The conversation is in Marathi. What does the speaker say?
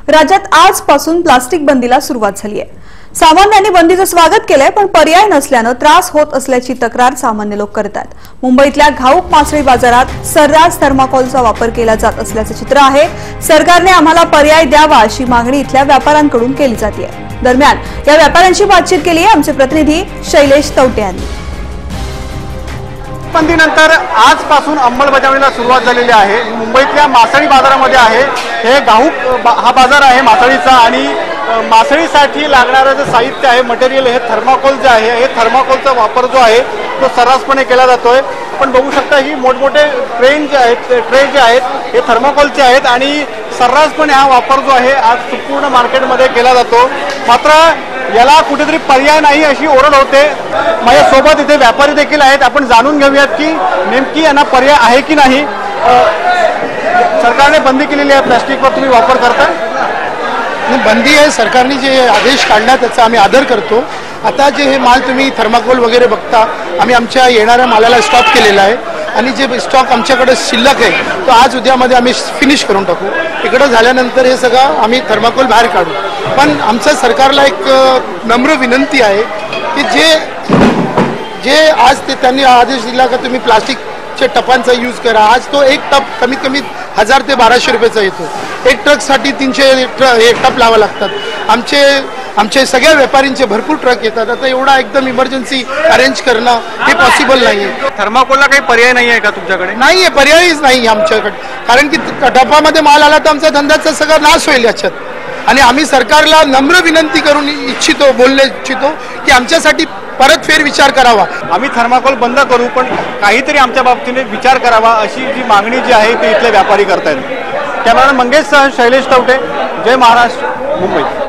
राज्यात आजपासून प्लास्टिक बंदीला सुरुवात झाली आहे। सामान्यांनी बंदीचं स्वागत केलंय, पण पर्याय नसल्यानं त्रास होत असल्याची तक्रार सामान्य लोक करतात। मुंबईतल्या घाऊक मासळी बाजारात सर्रास थर्माकोलचा वापर केला जात असल्याचं चित्र आहे। सरकारने आम्हाला पर्याय द्यावा अशी मागणी इथल्या व्यापाऱ्यांकडून केली जाते। दरम्यान या व्यापाऱ्यांशी बातचीत केली आहे आमचे प्रतिनिधी शैलेश तवटे यांनी। बंदीनंतर आजपासून अंमलबजावणीला सुरुवात झालेली आहे। मुंबईतल्या मासळी बाजारामध्ये आहे, हे घाऊक हा बाजार आहे मासळीचा आणि मासळीसाठी लागणारं जे साहित्य आहे, मटेरियल, हे थर्माकोल जे आहे, हे थर्माकोलचा वापर जो आहे तो सर्रासपणे केला जातोय। आपण बघू शकता ही मोठमोठे ट्रे जे आहेत हे थर्माकोलचे आहेत आणि सर्रासपणे हा वापर जो आहे आज संपूर्ण मार्केटमध्ये केला जातो। मात्र याला कुठेतरी पर्याय नाही अशी ओरड होते। माझ्यासोबत इथे व्यापारी देखील आहेत, आपण जाणून घेऊयात की नेमकी यांना पर्याय आहे की नाही। सरकारने बंदी केलेली आहे प्लास्टिकवर, तुम्ही वापर करताय? बंदी आहे, सरकारने जे आदेश काढला त्याचा आम्ही आदर करतो। आता जे हे माल तुम्ही थर्माकोल वगैरे बघता, आम्ही आमच्या येणाऱ्या मालाला स्टॉप केलेला आहे आणि जे स्टॉक आमच्याकडे शिल्लक आहे तो आज उद्यामध्ये आम्ही फिनिश करून टाकू। इकडं झाल्यानंतर हे सगळं आम्ही थर्माकोल बाहेर काढू। पण आमच्या सरकारला एक नम्र विनंती आहे की जे आज ते त्यांनी आदेश दिला का तुम्ही प्लास्टिकचे टपांचा यूज करा। आज तो एक टप कमीत कमी 1000 ते 1200 रुपयाचा येतो। एक ट्रकसाठी 300 टप लावा लागतात। आमचे सगळ्या व्यापाऱ्यांचे भरपूर ट्रक येतात। आता एवढा एकदम इमर्जन्सी अरेंज करणं हे पॉसिबल नाही आहे। थर्माकोलला काही पर्याय नाही आहे का तुमच्याकडे? नाही आहे, पर्यायच नाही आमच्याकडे, कारण की टपामध्ये माल आला तर आमचा धंद्याचा सगळा नाश होईल याच्यात। आणि आम्ही सरकारला नम्र विनंती करून बोलू इच्छितो की आमच्यासाठी परतफेर विचार करावा। आम्ही थर्माकोल बंद करू, पण काहीतरी आमच्या बाबतीने विचार करावा अशी जी मागणी जी आहे ती इथले व्यापारी करतायत। कॅमेरामॅन मंगेश सह शैलेश तवटे, जय महाराष्ट्र, मुंबई।